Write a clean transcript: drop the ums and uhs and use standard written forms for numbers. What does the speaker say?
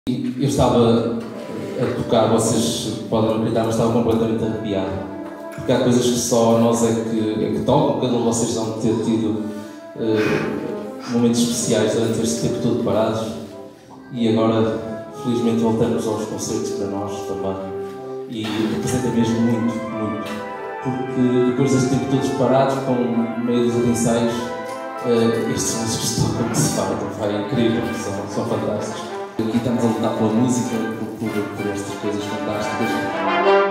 Eu estava a tocar, vocês podem acreditar, mas estava completamente arrepiado. Porque há coisas que só nós é que tocam, cada um de vocês vão ter tido momentos especiais durante este tempo todo parados. E agora, felizmente, voltamos aos concertos para nós também. E representa mesmo muito, muito. Porque depois deste tempo todos parados, com meio dos ensaios, estes músicos tocam que se fartam, vai incrível, são fantásticos. Aqui estamos a lutar pela música, por estas coisas fantásticas.